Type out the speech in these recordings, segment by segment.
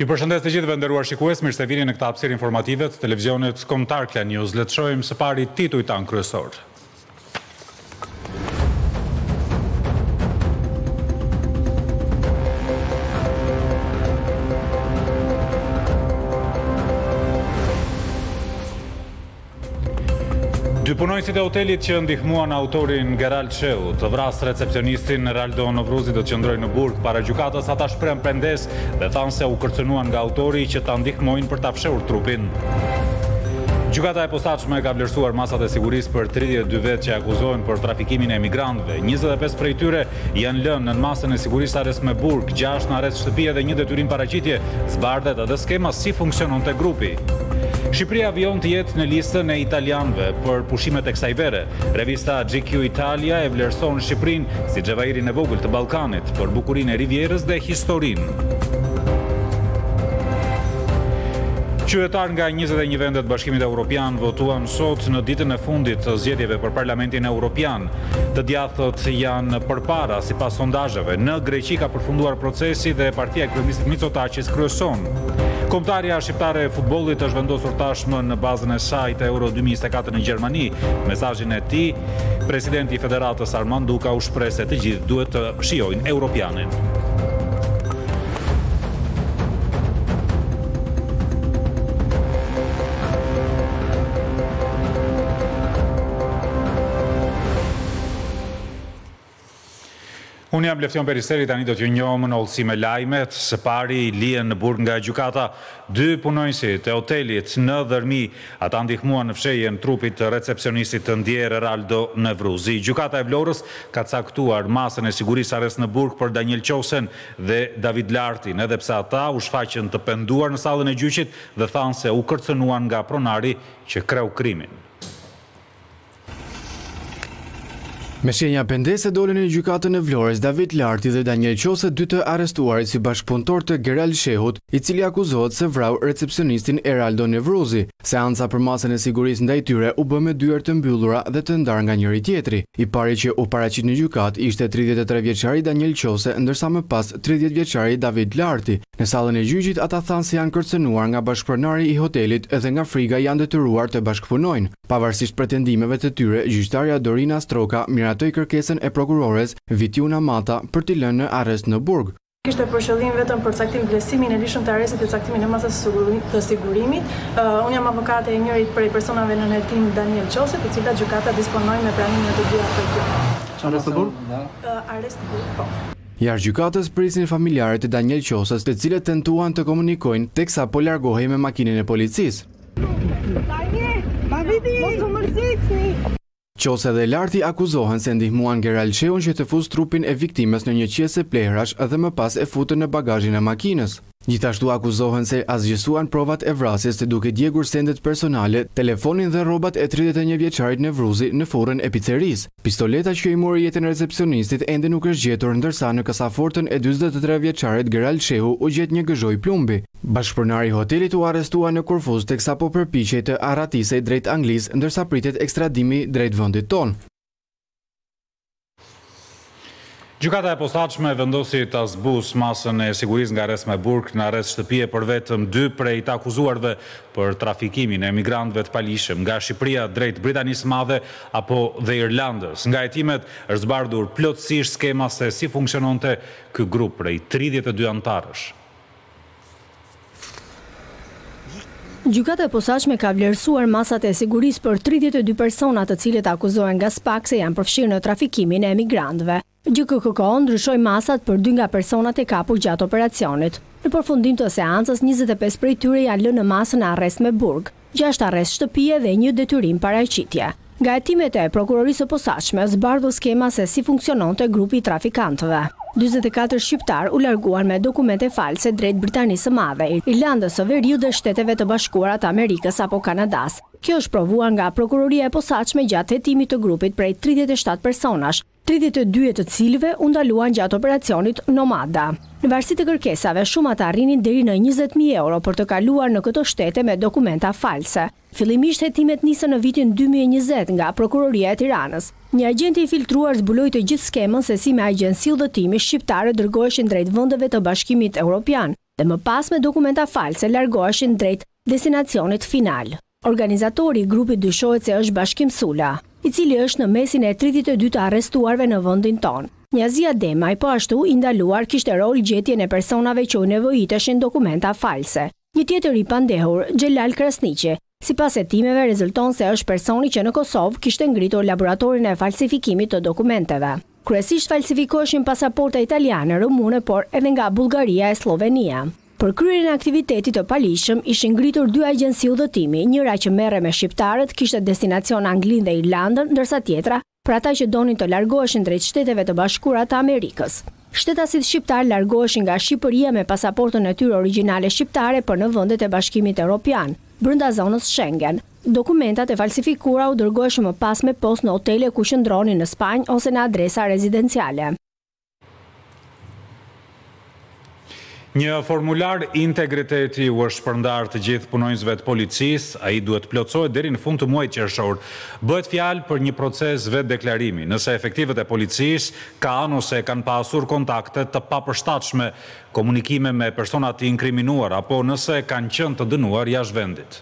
Ju përshëndes të gjithëve nderuar shikues, mirë se vini në këtë hapësirë informative të televizionit kombëtar Klan News. Le të shohim së pari titujt tan kryesor. Dy punonjësit e hotelit që ndihmuan autorin Gerald Sheu të vrasë recepcionistin Raldo Novruzi do të qëndrojnë në burg para gjykatës. Ata shprehen pendes dhe thanë se u kërcënuan nga autori që ta ndihmojnë për ta fshehur trupin. Gjykata e posaçme ka vlerësuar masat e sigurisë për 32 vet që akuzohen për trafikimin e emigrantëve. 25 prej tyre janë lënë në masën e sigurisë arrest me burg, 6 në arrest shtëpie dhe 1 detyrim paraqitje. Zbardet edhe skema si funksiononte grupi. Shqipëria vijon të jetë në listën e italianëve për pushimet e kësaj vere. Revista GQ Italia e vlerëson Shqipërinë si xhavairin e vogël të Ballkanit për bukurinë e Rivierës dhe historinë. Qytetar nga 21 vende të Bashkimit Evropian votuan sot në ditën e fundit të zgjedhjeve për Parlamentin Evropian. Të djathtët janë përpara sipas sondazheve. Në Greqi ka përfunduar procesi dhe partia e kryeministit Mitsotakis kryeson. Kombëtarja shqiptare e futbollit është vendosur tashmë në bazën e saj të Euro 2024 në Gjermani. Mesazhin e tij, presidenti i Federatës Armand Duka u shpreh se të gjithë duhet të shijojnë Europianin. Unë jam Leftion Periseri, tani do t'ju njohëm në hollësi me lajmet. Së pari lihen në burg nga gjykata 2 punonjësit e hotelit në Dhërmi. Ata ndihmuan në fshehjen trupit të recepcionistit të ndjer Raldo Novruzi. Gjykata e Vlorës ka caktuar masën e sigurisë arrest në burg për Daniel Qosen dhe David Lartin, edhe pse ata u shfaqën të penduar në sallën e gjyqit dhe thanë se u kërcënuan nga pronari që kreu krimin. Me shenja pendese dolën në gjykatën e Vlorës David Larti dhe Daniel Qose, 2 të arrestuarit si bashkëpunëtor të Gerald Shehut, i cili akuzohet se vrau recepcionistin Raldo Novruzi. Seanca për masën e sigurisë ndaj tyre u bë me dyert të mbyllura dhe të ndarë nga njëri tjetri. I pari që u paraqit në gjykat ishte 33 vjeçari Daniel Qose, ndërsa më pas 30 vjeçari David Larti. Në sallën e gjyqit ata thanë se janë kërcënuar nga bashkëpronari i hotelit edhe nga friga janë detyruar të bashkëpunojnë. Pavarësisht pretendimeve të tyre, gjyqtarja Dorina Stroka miratoi kërkesën e prokurores Vitjuna Mata për t'i lënë në arrest në burg. Kishte për qëllim vetëm për caktim vlerësimin e lishëm të arrestit dhe caktimin e masës të sigurimit. Unë jam avokate e njërit prej personave në hetim Daniel Qose, të cilat gjykata disponojnë me pranimin e të dyja prej tyre. Arrest në burg? Arrest në burg, po. Jashtë gjykatës prisin familjarët e Daniel Qoses, të cilët tentuan të komunikojnë teksa po largohej me makinën e policisë. Qose dhe Larti akuzohen se ndihmuan Gerald Sheun që të fus trupin e viktimes në një qese plehrash dhe më pas e futën në bagazhin e makinës. Gjithashtu akuzohen se asgjësuan provat e vrasjes të duke djegur sendet personale, telefonin dhe rrobat e 31 vjeçarit Novruzi në furrën e piceris. Pistoleta që i mori jetën e recepcionistit ende nuk është gjetur, ndërsa në kasafortën e 43 vjeçarit Gerald Shehu u gjet një gëzhoj plumbi. Bashkëpronari i hotelit u arrestua në Korfuz teksa po përpiqej të arratisej drejt Anglisë, ndërsa pritet ekstradimi drejt vendit tonë. Gjykata e posaçme vendosi ta zbusë masën e sigurisë nga arrest me burg në arrest shtëpie për vetëm 2 prej të akuzuarve për trafikimin e emigrantëve të palishëm nga Shqipëria drejt Britanisë Madhe apo dhe Irlandës. Nga hetimet është zbardhur plotësisht skema se si funksiononte ky grup prej 32 antarësh. Gjykata e posaçme ka vlerësuar masat e sigurisë për 32 persona të cilët akuzohen nga SPAK se janë përfshirë në trafikimin e emigrantëve. GKK ndryshoi masat për 2 nga personat e kapur gjatë operacionit. Në përfundim të seancës, 25 prej tyre janë lënë në masën e arrest me burg, 6 arrest shtëpie dhe 1 detyrim paraqitje. Nga hetimet e prokurorisë së posaçme zbardhu skema se si funksiononte grupi i trafikantëve. 44 shqiptar u larguan me dokumente false drejt Britanisë së Madhe, Irlandës së Veriut dhe Shteteve të Bashkuara të Amerikës apo Kanadas. Kjo është provuar nga prokuroria e posaçme gjatë hetimit të grupit prej 37 personash, 32 të cilëve u ndaluan gjatë operacionit Nomada. Në varësi të kërkesave, shumë ata arrinin deri në 20.000 euro për të kaluar në këto shtete me dokumenta false. Fillimisht hetimet nisën në vitin 2020 nga Prokuroria e Tiranës. Një agent i filtruar zbuloi të gjithë skemën se si me agjenci udhëtimi shqiptare dërgoheshin drejt vendeve të Bashkimit Evropian dhe më pas me dokumenta false largoheshin drejt destinacionit final. Organizatori i grupit dyshohet se është Bashkim Sula, i cili është në mesin e 32 të arrestuarve në vendin tonë. Njazia Demaj po ashtu i ndaluar kishte rol gjetjen e personave që u nevojiteshin dokumenta false. Një tjetër i pandehur, Xhelal Krasniqi, sipas hetimeve rezulton se është personi që në Kosovë kishte ngritur laboratorin e falsifikimit të dokumenteve. Kryesisht falsifikoheshin pasaporta italiane, rumune, por edhe nga Bullgaria e Slovenia. Për kryerjen e aktivitetit të palishëm ishin ngritur 2 agjenci udhëtimi, njëra që merre me shqiptarët kishte destinacion Anglinë dhe Irlandën, ndërsa tjetra për ata që donin të largoheshin drejt Shteteve të Bashkuara të Amerikës. Shtetasit shqiptar largoheshin nga Shqipëria me pasaportën e tyre origjinale shqiptare për në vendet e Bashkimit Evropian, brenda zonës Schengen. Dokumentat e falsifikuara u dërgoheshin më pas me post në hotele ku qëndronin në Spanjë ose në adresa rezidenciale. Një formular integriteti u është shpërndar të gjithë punonjësve të policisë, ai duhet plotësohet deri në fund të muajit qershor. Bëhet fjalë për një proces vetdeklarimi, nëse efektivët e policisë kanë ose kanë pasur kontakte të papërshtatshme, komunikime me persona të inkriminuar apo nëse kanë qenë të dënuar jashtë vendit.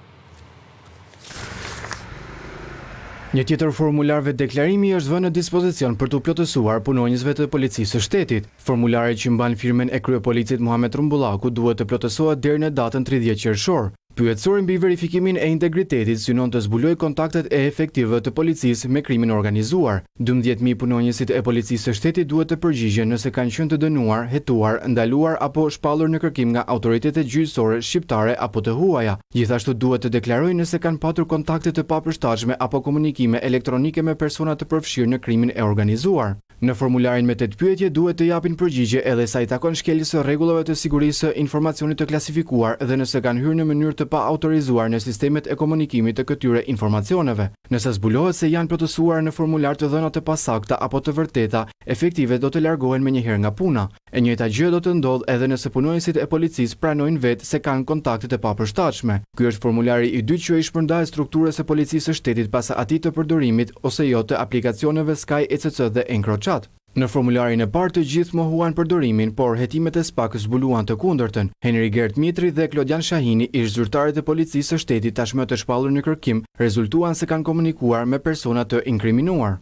Një tjetër formular vetdeklarimi është vënë në dispozicion për të plotësuar punonjësve të policisë së shtetit. Formulari që mban firmen e kryepolicit Muhamet Rumbullaku duhet të plotësohet deri në datën 30 qershor. Pyetësori mbi verifikimin e integritetit synon të zbulojë kontaktet e efektive të policisë me krimin organizuar. 12.000 punonjësit e policisë së shtetit duhet të përgjigjen nëse kanë qenë të dënuar, hetuar, ndaluar apo shpallur në kërkim nga autoritetet gjyqësore shqiptare apo të huaja. Gjithashtu duhet të deklarojnë nëse kanë patur kontakte të papërshtatshme apo komunikime elektronike me persona të përfshirë në krimin e organizuar. Në formularin me 8 pyetje duhet të japin përgjigje edhe sa i takon shkeljes së rregullave të sigurisë së informacionit të klasifikuar dhe nëse kanë hyrë në mënyrë të pa autorizuar në sistemet e komunikimit të këtyre informacioneve. Nëse zbulohet se janë plotësuar në formular të dhëna të pasakta apo të vërteta, efektive do të largohen menjëherë nga puna. E njëjta gjë do të ndodhë edhe nëse punonjësit e policisë pranojnë vetë se kanë kontakte të papërshtatshme. Ky është formulari i dytë që i shpërndahet strukturës së policisë së shtetit pas atij të përdorimit ose jo të aplikacioneve Sky ECC dhe EncroChat. Në formularin e parë të gjithë mohuan përdorimin, por hetimet e SPAK zbuluan të kundërtën. Henry Gert Mitri dhe Klodian Shahini, ish zyrtarët e policisë së shtetit tashmë të shpallur në kërkim, rezultuan se kanë komunikuar me persona të inkriminuar.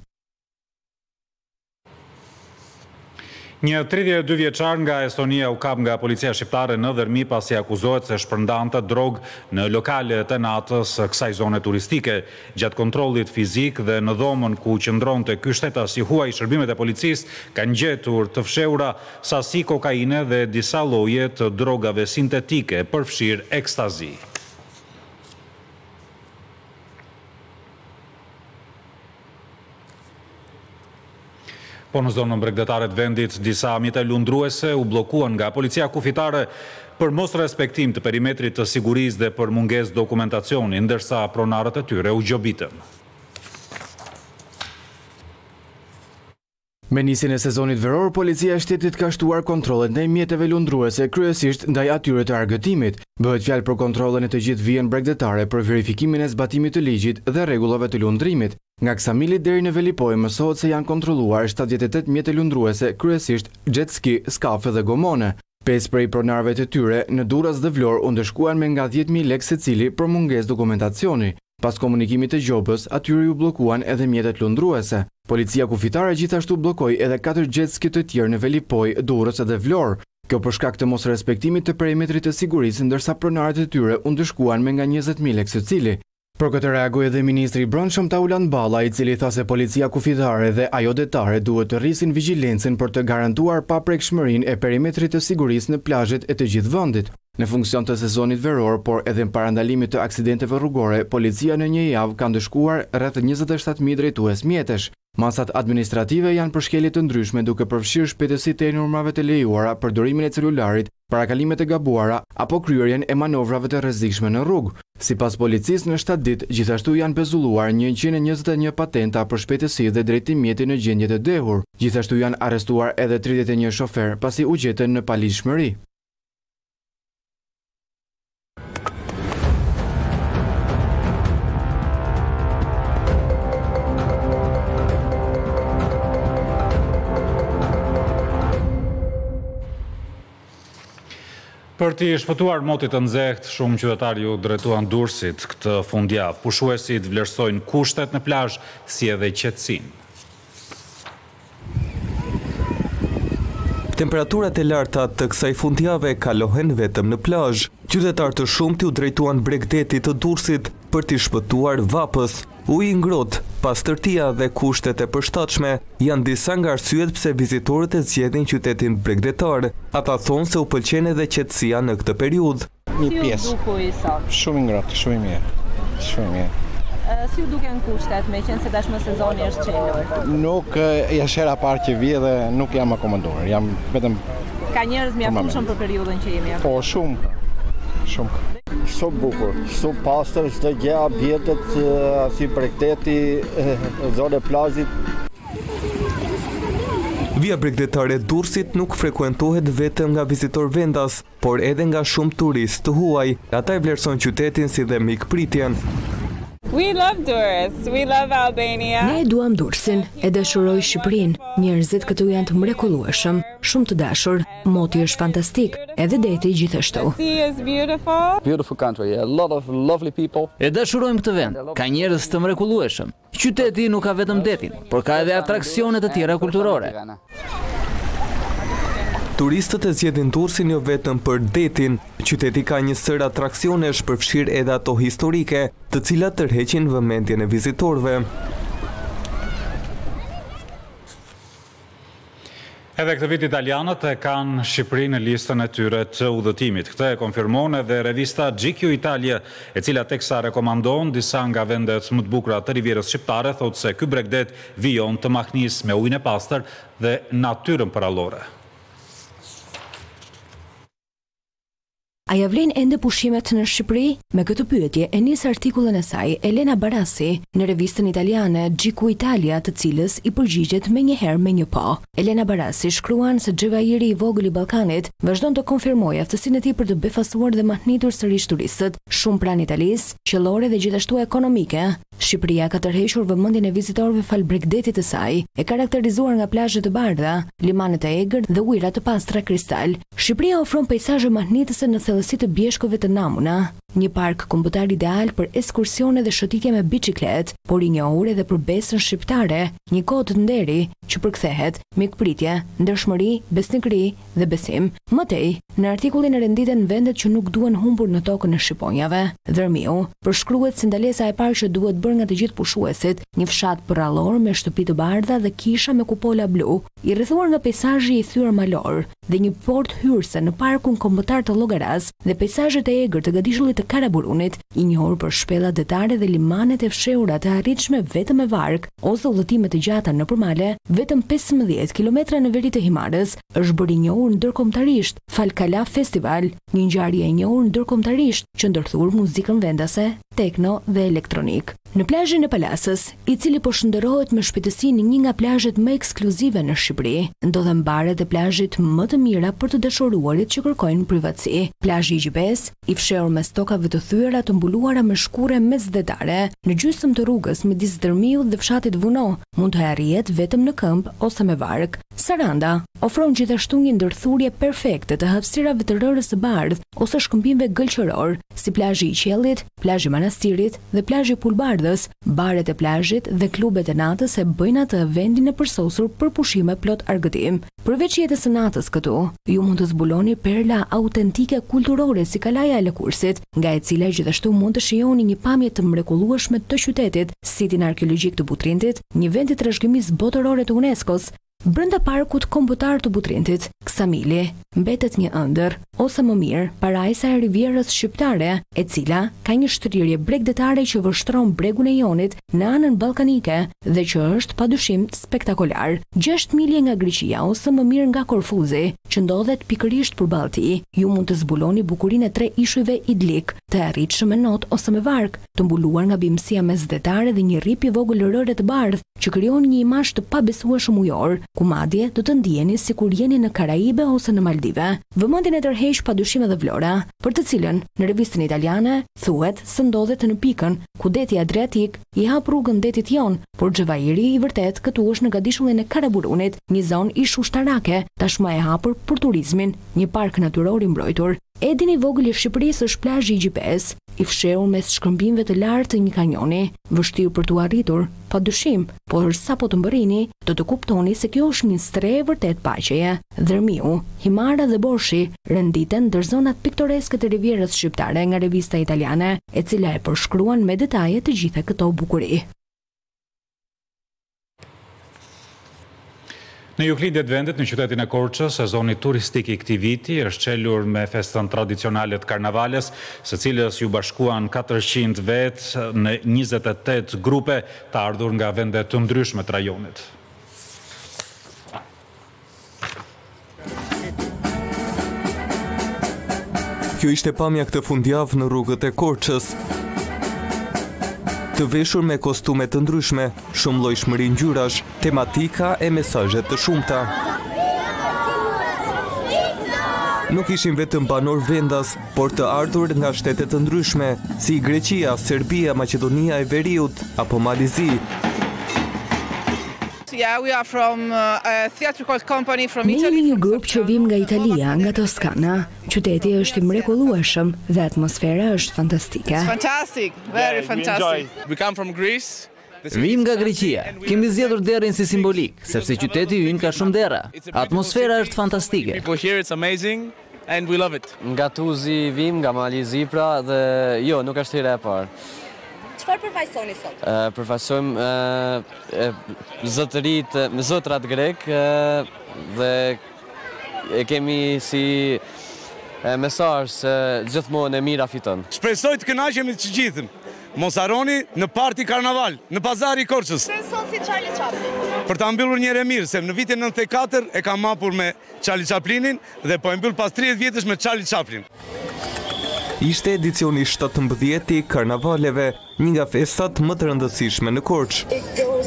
Një 32 vjeçar nga Estonia u kap nga policia shqiptare në Dërmi pasi akuzohet se shpërndante drogë në lokalet e natës kësaj zone turistike. Gjatë kontrollit fizik dhe në dhomën ku qëndronte ky shtetas i huaj, shërbimet e policisë kanë gjetur të fshehura sasi kokaine dhe disa lloje të drogave sintetike, përfshirë ekstazi. Po në zonën bregdetare të vendit, disa mjete lundruese u blokuan nga policia kufitare për mos respektim të perimetrit të sigurisë dhe për mungesë dokumentacioni, ndërsa pronarët e tyre u gjobitën. Me nisjen e sezonit veror, policia e shtetit ka shtuar kontrollet ndaj mjeteve lundruese, kryesisht ndaj atyre të argëtimit. Bëhet fjalë për kontrollën e të gjithë vijën bregdetare për verifikimin e zbatimit të ligjit dhe rregullave të lundrimit. Nga Ksamili deri në Velipoj mësohet se janë kontrolluar 78 mjete lundruese, kryesisht jet ski, skafe dhe gomone. 5 prej pronarëve të tyre në Durrës dhe Vlorë u ndëshkuan me nga 10.000 lekë secili për mungesë dokumentacioni. Pas komunikimit të gjobës, atyre ju blokuan edhe mjetet lundruese. Policia kufitare gjithashtu bllokoi edhe 4 jet ski të tjerë në Velipoj, Durrës dhe Vlorë. Kjo për shkak të mos respektimit të perimetrit të sigurisë, ndërsa pronarët e tyre u ndëshkuan me nga 20.000 lekë secili. Për këtë reagoi edhe ministri i Brendshëm Taulan Balla, i cili tha se policia kufitare dhe ajo detare duhet të rrisin vigjilencën për të garantuar paprekshmërinë e perimetrit të sigurisë në plazhet e të gjithë vendit. Në funksion të sezonit veror, por edhe në parandalimit të aksidenteve rrugore, policia në një javë ka ndëshkuar rreth 27.000 drejtues mjetesh. Masat administrative janë për shkelje të ndryshme, duke përfshirë shpejtësitë e normave të lejuara, përdorimin e celularit, parakalimet e gabuara apo kryerjen e manovrave të rrezikshme në rrugë. Sipas policisë, në 7 ditë gjithashtu janë pezulluar 121 patenta për shpejtësi dhe drejtim mjeti në gjendje të dehur. Gjithashtu janë arrestuar edhe 31 shofer pasi u gjetën në palishmëri. Për t'i shpëtuar motit të nxehtë, shumë qytetarë ju drejtuan Durrësit këtë fundjavë. Pushuesit vlerësojnë kushtet në plazh si edhe qetësinë. Temperaturat e larta të kësaj fundjave kalohen vetëm në plazh. Qytetarë të shumti u drejtuan Bregdetit të Durrësit për t'i shpëtuar vapës. Uji i ngrohtë, pastërtia dhe kushtet e përshtatshme janë disa nga arsyet pse vizitorët e zgjedhin qytetin bregdetar. Ata thonë se u pëlqen edhe qetësia në këtë periudhë. Një pjesë. Shumë i ngrohtë, shumë i mirë. Shumë i mirë. Si u duken kushtet, me qenë se tashmë sezoni është çelur? Nuk është hera parë që vije dhe nuk jam akomoduar. Jam vetëm Ka njerëz mjaftshëm për periudhën që jemi. Po shumë. Shumë. Shumë bukur, shumë pastër, çdo gjë bjetet si Bregdeti, zonë e plazhit. Via bregdetare e Durrësit nuk frekuentohet vetëm nga vizitor vendas, por edhe nga shumë turistë të huaj. Ata e vlerësojnë qytetin si dhe mikpritjen. We love Durrës, we love Albania. Ne e duam Durrësin, e dashuroj Shqipërinë. Njerëzit këtu janë të mrekullueshëm, shumë të dashur, moti është fantastik, edhe deti gjithashtu. Sea is beautiful. Beautiful country, a lot of lovely people. E dashurojmë këtë vend, ka njerëz të mrekullueshëm. Qyteti nuk ka vetëm detin, por ka edhe atraksione të tjera kulturore. Turistët e zgjedhin Durrësin jo vetëm për detin. Qyteti ka një sër atraksionesh, përfshirë edhe ato historike, të cilat tërheqin vëmendjen e vizitorëve. Edhe këtë vit italianët e kanë Shqipërinë në listën e tyre të udhëtimit. Këtë e konfirmon edhe revista GQ Italia, e cila teksa rekomandon disa nga vendet më të bukura të Rivierës shqiptare, thotë se ky Bregdet vijon të mahnis me ujin e pastër dhe natyrën parallore. A ja vlen ende pushimet në Shqipëri? Me këtë pyetje e nis artikullin e saj Elena Barassi në revistën italiane GQ Italia, të cilës i përgjigjet menjëherë me një po. Elena Barassi shkruan se xhevairi i vogël i Ballkanit vazhdon të konfirmojë aftësinë e tij për të befasuar dhe mahnitur sërish turistët, shumë pranë Italisë, qellore dhe gjithashtu ekonomike. Shqipëria ka tërhequr vëmendjen e vizitorëve fal Bregdetit të saj, e karakterizuar nga plazhet të bardha, limanet e egër dhe ujëra të pastra kristal. Shqipëria ofron peizazhe mahnitëse në thellësi të bjeshkove të namuna, një park kombëtar ideal për ekskursione dhe shëtitje me biçiklet, por i njohur edhe për besën shqiptare, një kohë të nderi që përkthehet mikpritje, ndershmëri, besnikëri dhe besim. Më tej, në artikullin e renditen vendet që nuk duhen humbur në tokën e shqiponjave. Dërmiu përshkruhet si ndalesa e parë që duhet bërë nga të gjithë pushuesit, një fshat përrallor me shtëpi të bardha dhe kisha me kupola blu, i rrethuar nga peizazhi i thyer malor, dhe një port hyrëse në parkun kombëtar të Llogaras dhe peizazhet e egër të Gadishullit të Karaburunit, i njohur për shpellat detare dhe limanet e fshehura të arritshme vetëm me varg ose udhëtime të gjata nëpër male, vetëm 15 kilometra në veri të Himarës, është bërë i njohur ndërkombëtarisht Falkala Festival, një ngjarje e njohur ndërkombëtarisht që ndërthur muzikën vendase, tekno dhe elektronik. Në plazhin e Palasës, i cili po shndërrohet me shpejtësi në një nga plazhet më ekskluzive në Shqipëri, ndodhen baret e plazhit më të mira për të dashuruarit që kërkojnë privatësi. Plazhi i Gjibes, i fshehur me stokave të thyera të mbuluara me shkure mesdhetare, në gjysmë të rrugës midis Dërmiut dhe fshatit Vuno, mund të arrihet vetëm në këmbë ose me varg. Saranda ofron gjithashtu një ndërthurje perfekte të hapësirave të rërës së bardhë ose shkëmbimeve gëlqëror, si plazhi i Qellit, plazhi i Manastirit dhe plazhi i Pulbardhës. Baret e plazhit dhe klubet e natës e bëjnë atë vendin e përsosur për pushime plot argëtim. Përveç jetës së natës këtu, ju mund të zbuloni perla autentike kulturore si Kalaja e Lëkursit, nga e cila gjithashtu mund të shijoni një pamje të mrekullueshme të qytetit, sitin arkeologjik të Butrintit, një vend i trashëgimisë botërore të UNESCO-s. Brenda parkut kombëtar të Butrintit, Ksamili mbetet një ëndër, ose më mirë, parajsa e Rivierës shqiptare, e cila ka një shtrirje bregdetare që vështron bregun e Jonit në anën ballkanike dhe që është padyshim spektakolar. 6 milje nga Greqia ose më mirë nga Korfuzi, që ndodhet pikërisht përballë tij, ju mund të zbuloni bukurinë e 3 ishujve idlik, të arritshëm me not ose me varg, të mbuluar nga bimësia mesdhetare dhe një rrip i vogël rëre të bardhë, që krijon një imazh të pabesueshëm ujor, ku madje do të ndjeni sikur jeni në Karaibe ose në Maldive. Vëmendjen e tërheq padyshim edhe Vlora, për të cilën në revistën italiane thuhet se ndodhet në pikën ku deti Adriatik i hap rrugën detit jon, por xhevairi i vërtet këtu është në Gadishullin e Karaburunit, një zonë ish ushtarake, tashmë e hapur për turizmin, një park natyror i mbrojtur. Edin i vogël i Shqipërisë është plazhi i GPS, i fshehur mes shkëmbimeve të lartë të një kanjoni, vështirë për t'u arritur, padyshim, por sapo të mbërrini, do të kuptoni se kjo është një stre e vërtet paqeje. Dërmiu, Himara dhe Borshi renditen ndër zonat piktoreske të Rivierës shqiptare nga revista italiane, e cila e përshkruan me detaje të gjitha këto bukuri. Në Juklindjet vendit në qytetin e Korçës, sezoni turistik i këtij viti është çelur me festën tradicionale të karnavales, së cilës ju bashkuan 400 vetë në 28 grupe të ardhur nga vende të ndryshme të rajonit. Kjo ishte pamja këtë fundjavë në rrugët e Korçës. Të veshur me kostume të ndryshme, shumë llojshmëri ngjyrash, tematika e mesazhe të shumta. Nuk ishin vetëm banor vendas, por të ardhur nga shtete të ndryshme, si Greqia, Serbia, Maqedonia e Veriut apo Malizi. Yeah, we are from a theatrical company from Ne Italy. jemi një grup që vim nga Italia, nga Toskana. Qyteti është i mrekullueshëm dhe atmosfera është fantastike. It's fantastic, very fantastic. We come from Greece. Vim nga Greqia. Kemi zgjedhur derrin si simbolik, sepse qyteti ynë ka shumë derra. Atmosfera është fantastike. People here, it's amazing and we love it. Nga Tuzi vim, nga Malizi pra dhe jo, nuk është hera e parë. Çfarë përfaqësoni sot? Përfaqësojmë zotrat grek dhe e kemi si mesazh se gjithmonë e mira fiton. Shpresoj të kënaqemi të gjithëm. Mos harroni në parti karnaval, në pazari i Korçës. Pse son si Charlie Chaplin? Për ta mbyllur një herë mirë, se në vitin 94 e kam hapur me Charlie Chaplinin dhe po e mbyll pas 30 vjetësh me Charlie Chaplin. Ishte edicioni 17 i karnavaleve, një nga festat më të rëndësishme në Korçë.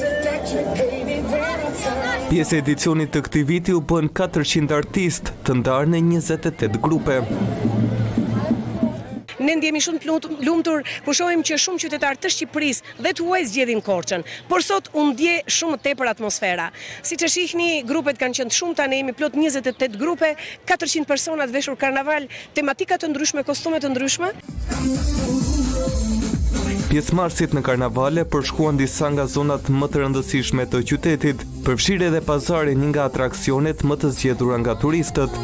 Pjesë e edicionit të këtij viti u bën 400 artistë të ndarë në 28 grupe. Ne ndjemi shumë të lumtur kur shohim që shumë qytetarë të Shqipërisë dhe të huaj zgjedhin Korçën, por sot u ndje shumë tepër atmosfera. Siç e shihni, grupet kanë qenë shumëta, ne jemi plot 28 grupe, 400 persona të veshur karnaval, tematika të ndryshme, kostume të ndryshme. Pjesëmarrësit në karnavale përshkuan disa nga zonat më të rëndësishme të qytetit, përfshirë edhe pazari, një nga atraksionet më të zgjedhura nga turistët.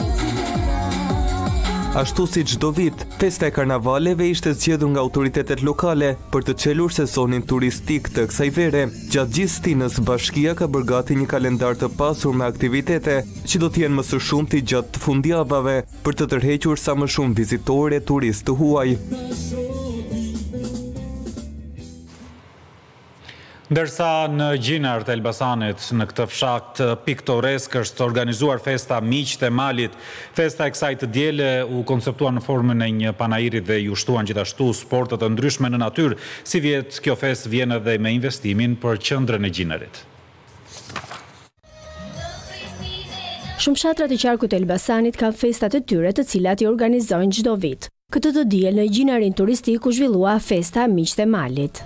Ashtu si çdo vit, festa e karnavaleve ishte zgjedhur nga autoritetet lokale për të çelur sezonin turistik të kësaj vere. Gjatë gjithë stinës, bashkia ka bërë gati një kalendar të pasur me aktivitete që do të jenë më së shumti gjatë fundjavave për të tërhequr sa më shumë vizitorë e turistë të huaj. Ndërsa në Gjinar të Elbasanit, në këtë fshat piktoresk është organizuar festa Miqtë e Malit. Festa e kësaj të diele u konceptua në formën e një panairi dhe ju shtuan gjithashtu sportet të ndryshme në natyrë. Si vjet, kjo fest vjen edhe me investimin për qendrën e Gjinarit. Shumë fshatrat e qarkut të Elbasanit kanë festat e tyre të cilat i organizojnë çdo vit. Këtë të diel në Gjinarin turistik u zhvillua festa Miqtë e Malit.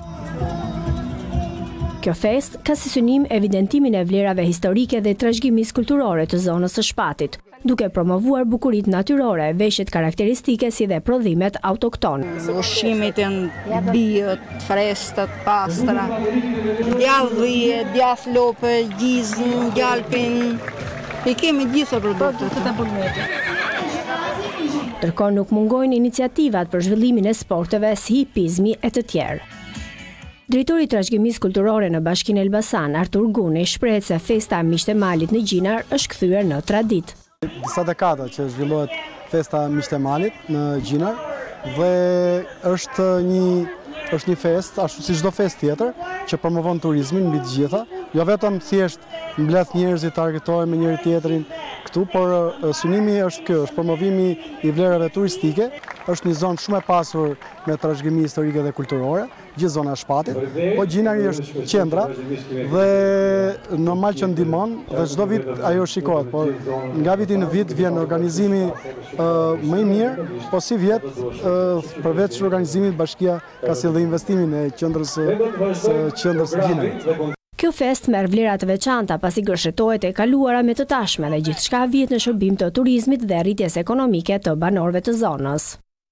Kjo fest ka si synim evidentimin e vlerave historike dhe trashëgimisë kulturore të zonës së Shpatit, duke promovuar bukuritë natyrore, veshjet karakteristike si dhe prodhimet autoktone. Ushqimit janë bijët, frestat, pastra, djathë dhije, djathë lope, gjizën, gjalpin, i kemi gjitha produktet e burmetit. Ndërkohë nuk mungojnë iniciativat për zhvillimin e sporteve si hipizmi e të tjerë. Drejtori i trashëgimisë kulturore në Bashkinë Elbasan, Artur Guni, shprehet se festa Miqtë e Malit në Gjinar është kthyer në traditë. Disa dekada që zhvillohet festa Miqtë e Malit në Gjinar dhe është një fest, ashtu si çdo fest tjetër, që promovon turizmin mbi të gjitha, jo vetëm thjesht mbledh njerëzit të argëtojnë me njëri tjetrin këtu, por synimi është ky, është promovimi i vlerave turistike. Është një zonë shumë e pasur me trashëgimi historike dhe kulturore, gjithë zona e Shpatit, po Gjinari është qendra dhe normal që ndihmon dhe çdo vit ajo shikohet, por nga viti në vit vjen organizimi më i mirë, po si vjet përveç organizimit bashkia ka sjellë investimin e qendrës së Gjinarit. Kjo fest merr vlera të veçanta pasi gërshetohet e kaluara me të tashme dhe gjithçka vjet në shërbim të turizmit dhe rritjes ekonomike të banorëve të zonës.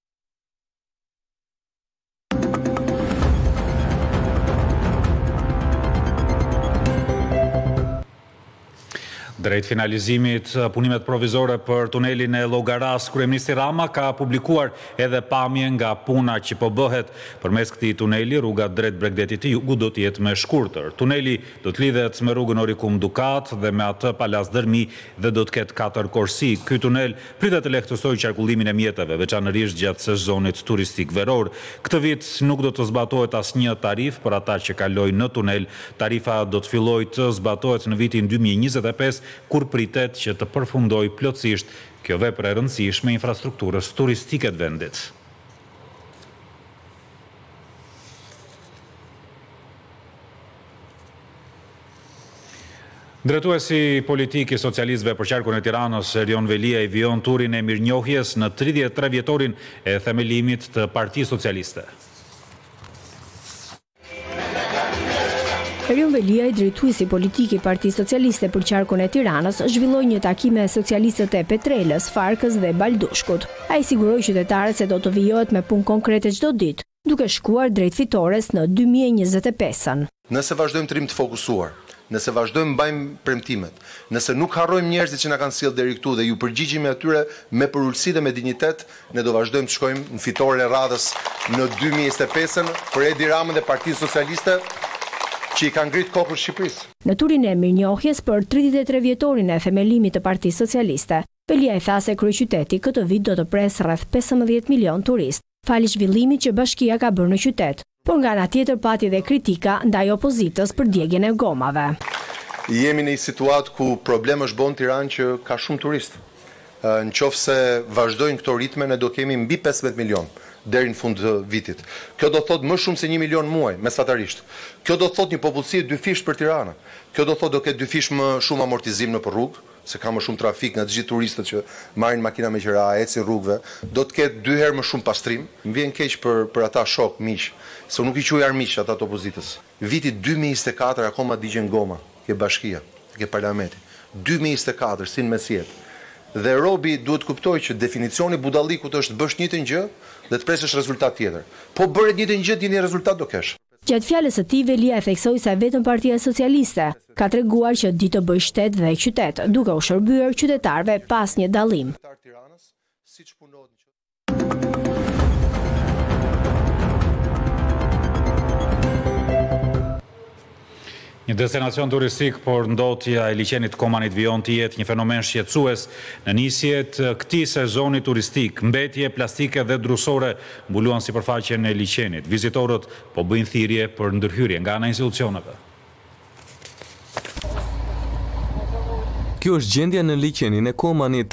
Drejt finalizimit punimet provizore për tunelin e Llogaras, kryeministri Rama ka publikuar edhe pamje nga puna që po bëhet. Përmes këtij tuneli, rruga drejt Bregdetit të Jugut do të jetë më shkurtër. Tuneli do të lidhet me rrugën Orikum Dukat dhe me atë Palas Dërmi dhe do të ketë 4 korsi. Ky tunel pritet të lehtësojë qarkullimin e mjeteve, veçanërisht gjatë sezonit turistik veror. Këtë vit nuk do të zbatohet asnjë tarif për ata që kalojnë në tunel. Tarifa do të fillojë të zbatohet në vitin 2025, kur pritet që të përfundoj plotësisht kjo vepër e rëndësishme infrastrukturës turistike të vendit. Drejtuesi politik i socialistëve për qarkun e Tiranës, Erion Velia, i vijon turin e mirënjohjes në 33 vjetorin e themelimit të Partisë Socialiste. Erion Velia, i drejtuesi politik i Partisë Socialiste për qarkun e Tiranës, zhvilloi një takim me socialistët e Petrelës, Farkës dhe Baldushkut. Ai siguroi qytetarët se do të vijohet me punë konkrete çdo ditë, duke shkuar drejt fitores në 2025-ën. Nëse vazhdojmë të rrim të fokusuar, nëse vazhdojmë mbajmë premtimet, nëse nuk harrojmë njerëzit që na kanë sjellë deri këtu dhe ju përgjigjemi atyre me përulësi dhe me dinjitet, ne do vazhdojmë të shkojmë në fitore e radhës në 2025-ën për Edi Ramën dhe Partisë Socialiste, që i kanë ngritë kokën Shqipërisë. Në turin e mirënjohjes për 33 vjetorin e themelimit të Partisë Socialiste, Velia i tha se kryeqyteti këtë vit do të pres rreth 15 milion turist, fali zhvillimit që bashkia ka bërë në qytet, por nga ana tjetër pati dhe kritika ndaj opozitës për djegjen e gomave. Jemi në një situatë ku problemi është bon Tiranë që ka shumë turist. Në qoftë se vazhdojnë këto ritme, ne do kemi mbi 15 milion deri në fund të vitit. Kjo do thot më shumë se 1 milion muaj, mesatarisht. Kjo do thot një popullsi 2 fish për Tirana. Kjo do thot do ketë 2 fish më shumë amortizim në rrugë, se ka më shumë trafik nga të gjithë turistët që marrin makina me qira, ecin rrugëve. Do të ketë 2 herë më shumë pastrim. Më vjen keq për ata shok, miq, se nuk i quaj armiq ata të opozitës. Viti 2024 akoma digjen goma, ke bashkia, ke parlamenti. 2024 sin mesjet. Dhe robi duhet kuptoj që definicioni budallikut është bësh njëjtën gjë dhe të presësh rezultat tjetër. Po bëret njëjtën gjë, një rezultat do kesh. Gjatë fjalës së tij, Velia e theksoi se vetëm Partia Socialiste ka treguar që di të bëjë shtet dhe qytet, duke u shërbyer qytetarëve pas një dallim. Një destinacion turistik, por ndotja e liçenit Komanit vijon të jetë një fenomen shqetësues në nisje të këtij sezoni turistik. Mbetje plastike dhe drusore mbuluan sipërfaqen e liçenit. Vizitorët po bëjnë thirrje për ndërhyrje nga ana e institucioneve. Kjo është gjendja në liçenin e Komanit.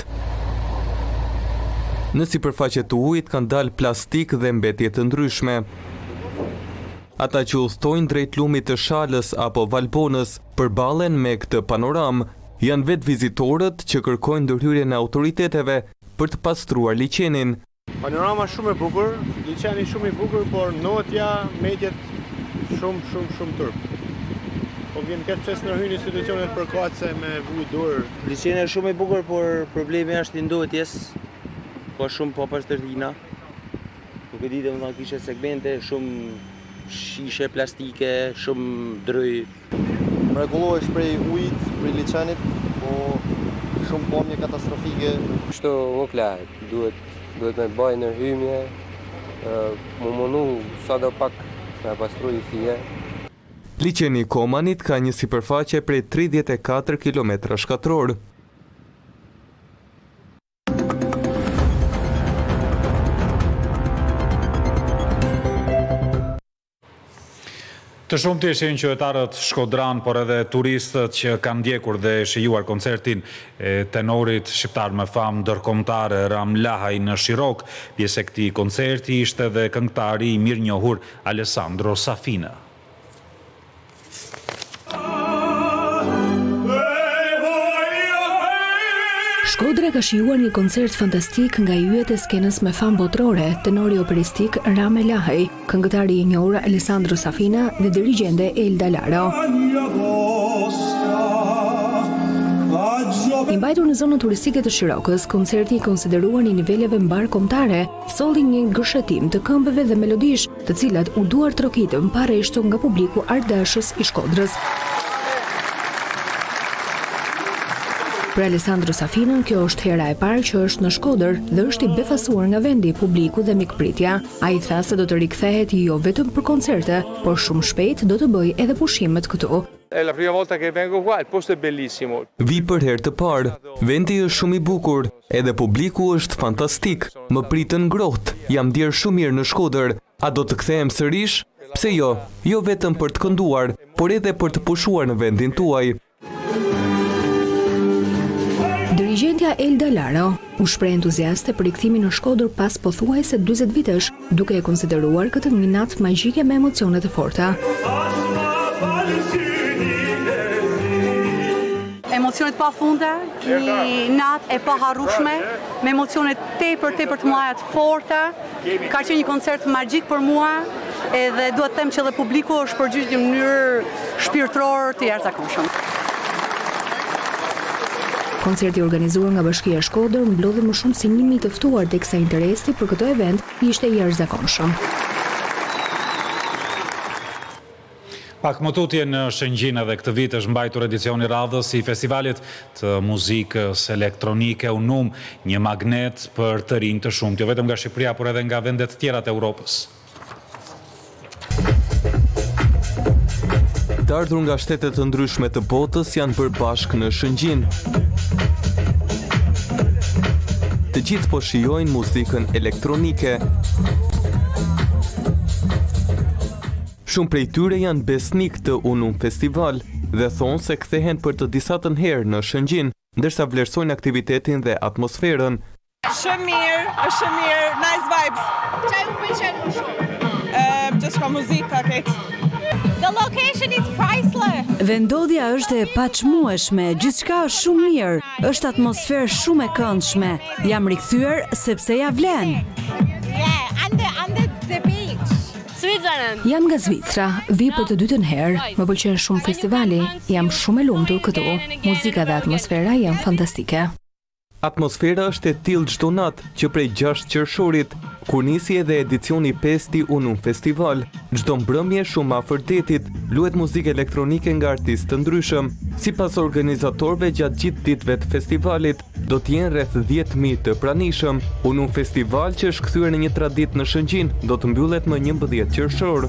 Në sipërfaqe të ujit kanë dalë plastik dhe mbetje të ndryshme. Ata që udhtojnë drejt lumit të Shalës apo Valbonës përballen me këtë panoram, janë vetë vizitorët që kërkojnë ndërhyrjen e autoriteteve për të pastruar liçenin. Panorama shumë e bukur, liçeni shumë i bukur, por notja medjet shumë turp. Po vjen këtë pse ndërhyjnë institucionet përkatëse me vujë dur. Liçeni është shumë i bukur, por problemi është i ndotjes. Ka shumë papastërtina. Nuk e di domethënë kishte segmente shumë shishe plastike, shumë dryj. Mrekullohesh prej ujit, prej liçenit, po shumë pamje katastrofike. Kështu nuk lehet, duhet me bëj ndërhyrje, më mundu sa do pak me pastruj fije. Liçeni i Komanit ka një sipërfaqe prej 34 km². Të shumë të ishin qytetarët shkodran, por edhe turistët që kanë ndjekur dhe shijuar koncertin e tenorit shqiptar me famë ndërkombëtare Ram Lahaj në Shirok. Pjesë e këtij koncerti ishte edhe këngëtari i mirënjohur Alessandro Safina. Shkodra ka shijuar një koncert fantastik nga yjet e skenës me famë botërore, tenori operistik Ram Lahaj, këngëtari i njohur Alessandro Safina dhe dirigjente Elda Lara. I mbajtur në zonën turistike të Shirokës, koncerti i konsideruar një niveleve mbar kombëtare, solli një gërshetim të këmbëve dhe melodish, të cilat u duar trokitën pa reshtur nga publiku ardashës i Shkodrës. Për Alessandro Safinën, kjo është hera e parë që është në Shkodër dhe është i befasuar nga vendi, publiku dhe mikpritja. Ai tha se do të rikthehet jo vetëm për koncerte, por shumë shpejt do të bëjë edhe pushimet këtu. È la prima volta che vengo qua, il posto è bellissimo. Vi për herë të parë, vendi është shumë i bukur, edhe publiku është fantastik. Më pritën ngrohtë, jam ndier shumë mirë në Shkodër. A do të kthehem sërish? Pse jo? Jo vetëm për të kënduar, por edhe për të pushuar në vendin tuaj. Dirigjentja Elda Laro u shpreh entuziaste për rikthimin në Shkodër pas pothuajse 40 vitesh, duke e konsideruar këtë një natë magjike me emocione të forta. Emocionet pafunda, një natë e paharrueshme, me emocione tepër të mëdha të forta. Ka qenë një koncert magjik për mua, edhe duhet të them që edhe publiku është përgjigj në mënyrë shpirtërore të jashtëzakonshme. Koncerti organizuar nga Bashkia e Shkodër mblodhi më shumë se 1000 të ftuar, teksa interesi për këtë event ishte i jashtëzakonshëm. Pak më tutje në Shëngjin edhe këtë vit është mbajtur edicioni radhës i festivalit të muzikës elektronike UNUM, një magnet për të rinj të shumt, jo vetëm nga Shqipëria, por edhe nga vendet të tjera të Europës. Të ardhur nga shtetet të ndryshme të botës janë përbashkë në Shëngjin. Të gjithë po shijojnë muzikën elektronike. Shumë prej tyre janë besnik të UNUM Festival dhe thonë se kthehen për të disatën herë në Shëngjin, ndërsa vlerësojnë aktivitetin dhe atmosferën. Shumë mirë, nice vibes. Çfarë ju pëlqen më shumë? Just ka muzika, këtë. The location is priceless. Vendodhja është e paçmueshme, gjithçka është shumë mirë, është atmosferë shumë e këndshme. Jam rikthyer sepse ja vlen. Yeah, and the beach. Switzerland. Jam nga Zvicra, vi për të dytën herë, më pëlqen shumë festivali, jam shumë e lumtur këtu, muzika dhe atmosfera janë fantastike. Atmosfera është e tillë çdo natë që prej 6 qershorit, kur nisi edhe edicioni 5 i UNUM Festival, çdo mbrëmje shumë afër detit, luhet muzikë elektronike nga artistë të ndryshëm. Sipas organizatorëve, gjatë gjithë ditëve të festivalit, do të jenë rreth 10.000 të pranishëm. UNUM Festival, që është kthyer në një traditë në Shëngjin, do të mbyllet më 11 qershor.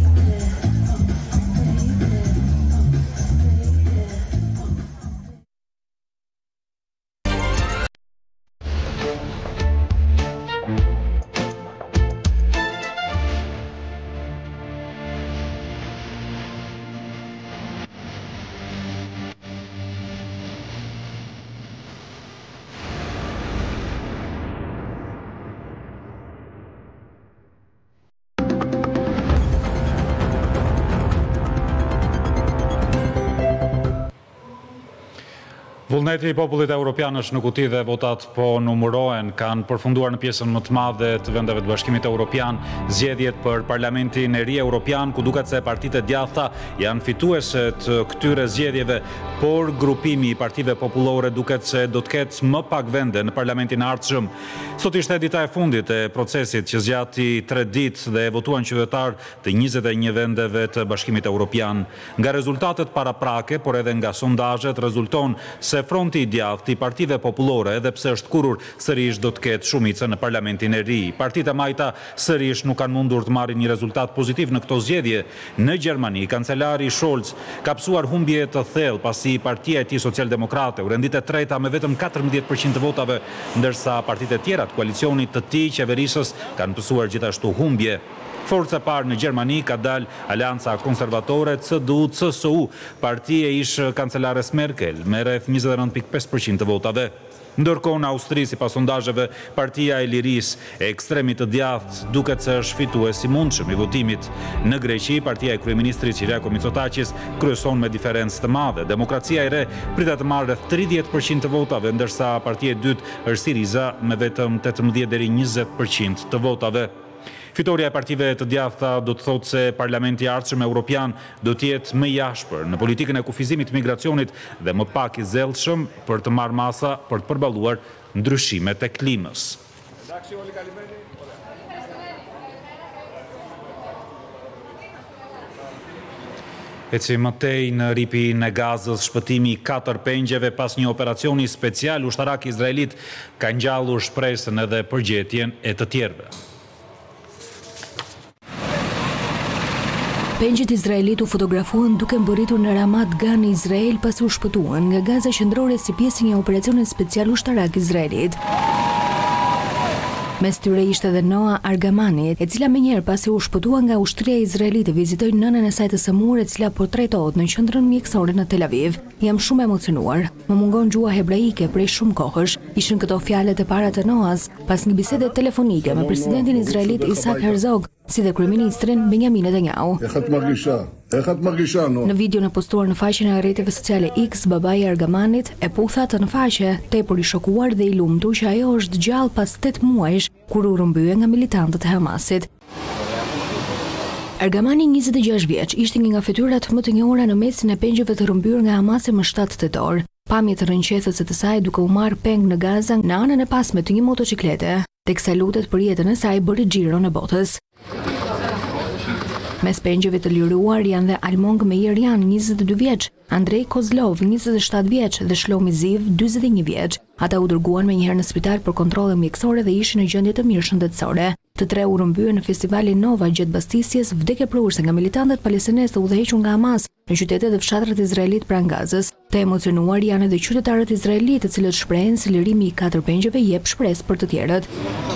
Vullneti i popullit evropian është në kuti dhe votat po numërohen, kanë përfunduar në pjesën më të madhe të vendeve të Bashkimit Evropian zgjedhjet për Parlamentin e ri Evropian, ku duket se partitë e djathta janë fituese të këtyre zgjedhjeve, por grupimi i partive popullore duket se do të ketë më pak vende në Parlamentin e ardhshëm. Sot ishte dita e fundit e procesit që zgjati 3 ditë dhe votuan qytetar të 21 vendeve të Bashkimit Evropian. Nga rezultatet paraprake, por edhe nga sondazhet, rezulton se fronti i djathtë i partive popullore, edhe pse është kurur, sërish do të ketë shumicën në Parlamentin e ri. Partitë e majta sërish nuk kanë mundur të marrin një rezultat pozitiv në këto zgjedhje. Në Gjermani, kancelari Scholz ka psuar humbje të thellë pasi partia e tij socialdemokrate u rendit e treta me vetëm 14% të votave, ndërsa partitë e tjera të koalicionit të tij qeverisës kanë pësuar gjithashtu humbje. Forca e parë në Gjermani ka dalë Aleanca Konservatore CDU-CSU, partia ish kancelares Merkel, me rreth 29.5% të votave. Ndërkohë në Austri, sipas sondazheve, partia e Lirisë e ekstremit të djathtë duket se është fitues i mundshëm i votimit. Në Greqi, partia e kryeministrit Kyriakos Mitsotakis kryeson me diferencë të madhe. Demokracia e re pritet të marrë rreth 30% të votave, ndërsa partia e dytë është Siriza me vetëm 18 deri 20% të votave. Fitoria e partive të djathta do të thotë se Parlamenti i ardhshëm evropian do të jetë më i ashpër në politikën e kufizimit të migracionit dhe më pak i zellshëm për të marrë masa për të përballuar ndryshimet e klimës. Eci mëtej në ripin e Gazës, shpëtimi i 4 pengjeve pas një operacioni special ushtarak izraelit ka ngjallur shpresën edhe përgjetjen e të tjerëve. Pengjet izraelit u fotografuan duke mbërritur në Ramat Gan në Izrael pasi u shpëtuan nga Gaza qendrore si pjesë një operacioni special ushtarak izraelit. Mes tyre ishte edhe Noa Argamani, e cila menjëherë pasi u shpëtua nga ushtria izraelite vizitoi nënën e saj të sëmurë, e cila po trajtohet në qendrën mjekësore në Tel Aviv. Jam shumë emocionuar. Më mungon gjua hebraike prej shumë kohësh. Ishin këto fjalët e para të Noas pas një bisede telefonike me presidentin izraelit Isaac Herzog, si dhe kryeministrin Benjamin Netanyahu. Në videon e postuar në faqen e rrjeteve sociale X, babai i Argamanit e puthat në faqe, tepër i shokuar dhe i lumtur që ajo është gjallë pas 8 muajsh kur u rrëmbye nga militantët e Hamasit. Argamani, 26 vjeç, ishte një nga fytyrat më të njohura në mesin e pengjeve të rrëmbyer nga Hamasi më 7 tetor. Pamje të rrënqethëse të saj duke u marrë peng në Gaza në anën e pasme të një motociklete, teksa lutet për jetën e saj bëri xhiron e botës. Mes pengjeve të liruar janë dhe Almong Mejerian, 22 vjeç, Andrej Kozlov, 27 vjeç dhe Shlomi Ziv, 41 vjeç. Ata u dërguan menjëherë në spital për kontrolle mjekësore dhe ishin në gjendje të mirë shëndetësore. Të tre u rrëmbyen në festivalin Nova gjatë mbastisjes vdekjeprurse nga militantët palestinez të udhëhequr nga Hamas në qytetet dhe fshatrat izraelit pranë Gazës. Të emocionuar janë edhe qytetarët izraelit, të cilët shprehen se lirimi i 4 pengjeve jep shpresë për të tjerët.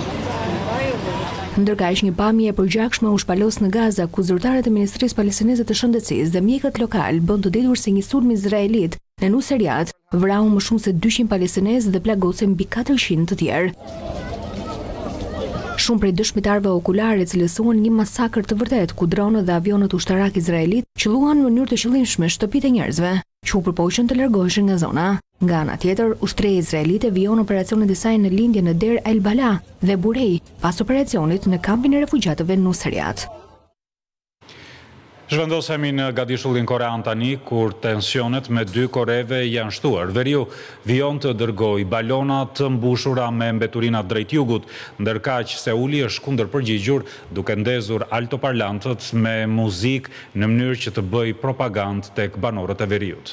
Ndërkaq një pamje e përgjakshme u shpalos në Gaza, ku zyrtarët e Ministrisë Palestineze të Shëndetësisë dhe mjekët lokal bën të ditur se një sulm izraelit në Nuseriat vrau më shumë se 200 palestinezë dhe plagosi mbi 400 të tjerë. Shumë prej dëshmitarëve okulare cilësuan një masakër të vërtet, ku dronët dhe avionët ushtarak izraelit qelluan në mënyrë të qëllimshme shtëpitë e njerëzve, që u përpoqën të largoheshin nga zona. Nga ana tjetër, ushtria izraelite vijon operacionet e saj në lindje në Der El Bala dhe Burej, pas operacionit në kampin e refugjatëve në Nuseriat. Zhvendosemi në Gadishullin korean tani, kur tensionet me 2 Koreve janë shtuar. Veriu vijon të dërgoj balona të mbushura me mbeturina drejt jugut, ndërkaq Seuli është kundër përgjigjur duke ndezur altoparlantët me muzikë në mënyrë që të bëjë propagandë tek banorët e Veriut.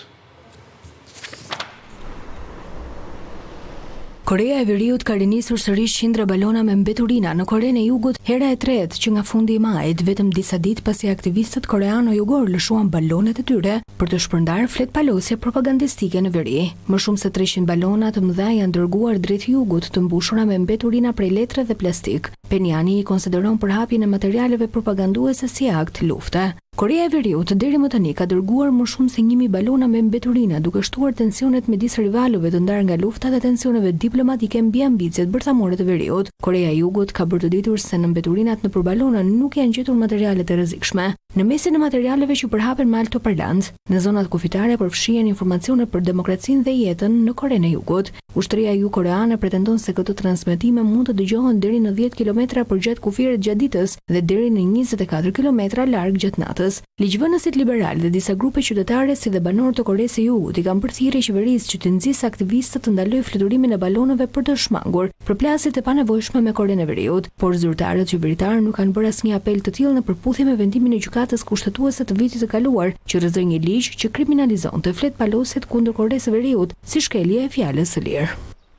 Korea e Veriut ka rinisur sërish qindra balona me mbeturina në Korenë e Jugut, hera e tretë që nga fundi i majit, vetëm disa ditë pasi aktivistët koreano-jugor lëshuan balonet e tyre për të shpërndarë fletpalosje propagandistike në veri. Më shumë se 300 balona të mëdha janë dërguar drejt jugut, të mbushura me mbeturina prej letre dhe plastik. Penjani i konsideron përhapjen e materialeve propaganduese si akt lufte. Korea e Veriut deri më tani ka dërguar më shumë se 1000 balona me mbeturina, duke shtuar tensionet midis rivalëve të ndarë nga lufta dhe tensioneve diplomatike mbi ambicet bërthamore të Veriut. Korea e Jugut ka bërë të ditur se në mbeturinat nëpër balona nuk janë gjetur materiale të rrezikshme. Në mesin e materialeve që përhapen me altoparlant, në zonat kufitare përfshihen informacione për demokracinë dhe jetën në Korenë e Jugut. Ushtria jugokoreane pretendon se këto transmetime mund të dëgjohen deri në 10 kilometra përgjatë kufirit gjatë ditës dhe deri në 24 kilometra larg gjatë natës. Ligjvënësit liberal dhe disa grupe qytetare si dhe banorët të Koresë së Jugut i kanë përthirrë qeverisë që të nxjisë aktivistët të ndalojë fluturimin e balonëve për të shmangur përplasjet e panevojshme me Korenë e Veriut, por zyrtarët qeveritar nuk kanë bërë asnjë apel të tillë në përputhje me vendimin e gjykatës kushtetuese të vitit të kaluar, që rrëzoi një ligj që kriminalizonte fletpalosjet kundër Koresë së Veriut si shkelje e fjalës së lirë.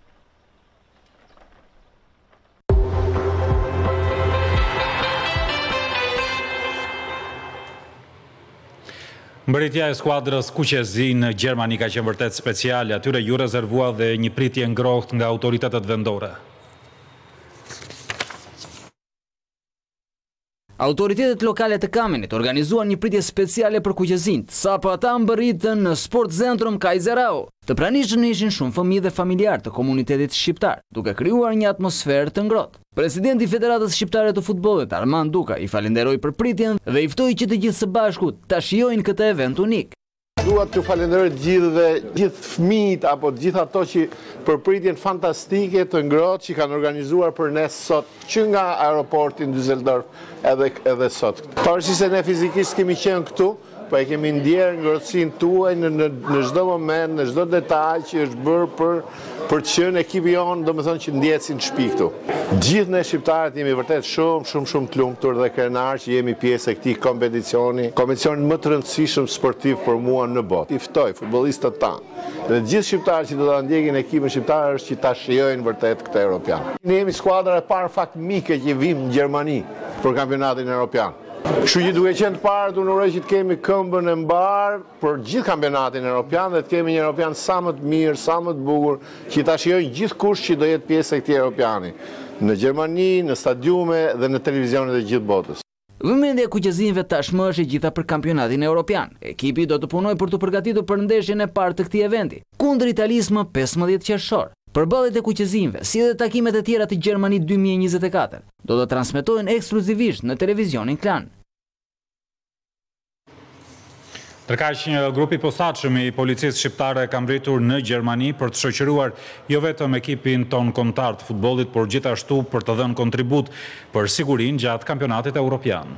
Mbërritja e skuadrës Kuqezi në Gjermani ka qenë vërtet speciale, atyre ju rezervua dhe një pritje ngrohtë nga autoritetet vendore. Autoritetet lokale të Kamenit organizuan një pritje speciale për Kuqezin, sapo ata mbërritën në Sport Centrum Kaiserau. Të pranishëm ishin shumë fëmijë dhe familjar të komunitetit shqiptar, duke krijuar një atmosferë të ngrohtë. Presidenti i Federatës Shqiptare të Futbollit, Armand Duka, i falenderoi për pritjen dhe i ftoi që të gjithë së bashku ta shijojnë këtë event unik. Dua të falenderoj gjithë fëmijët apo gjithë ato që përpritjen fantastike të ngrohtë që kanë organizuar për ne sot që nga aeroporti në Düsseldorf edhe sot. Pavarësisht se ne fizikisht kemi qenë këtu, po e kemi ndjerë ngrohtësinë tuaj në çdo moment, në çdo detaj që është bërë për të qenë ekipi jonë, domethënë që ndjehet si në shtëpi këtu. Gjithë ne shqiptarët jemi vërtet shumë të lumtur dhe krenar që jemi pjesë e këtij kompeticioni më të rëndësishëm sportiv për mua në botë. I ftoj futbollistët tanë dhe gjithë shqiptarët që do ta ndjekin ekipin shqiptar është që ta shijojnë vërtet këtë europian. Ne jemi skuadra e parë fakt mike që vim në Gjermani për kampionatin evropian. Kështu që duke qenë të parë, unë uroj që të kemi këmbën e mbarë për gjithë kampionatin evropian dhe të kemi një evropian sa më të mirë, sa më të bukur, që ta shijojnë gjithkush që do jetë pjesë e këtij evropiani, në Gjermani, në stadiume dhe në televizionet e gjithë botës. Vëmendja e kuqezinjve tashmë është e gjitha për kampionatin evropian. Ekipi do të punojë për të përgatitur për ndeshjen e parë të këtij eventi, kundër Italisë më 15 qershor. Përballjet e kuqezinjve, si dhe takimet e tjera të Gjermani 2024, do të transmetohen ekskluzivisht në televizionin Klan. Ndërkaq një grup i posaçëm i policisë shqiptare ka mbritur në Gjermani për të shoqëruar jo vetëm ekipin ton kombëtar të futbollit, por gjithashtu për të dhënë kontribut për sigurinë gjatë kampionatit evropian.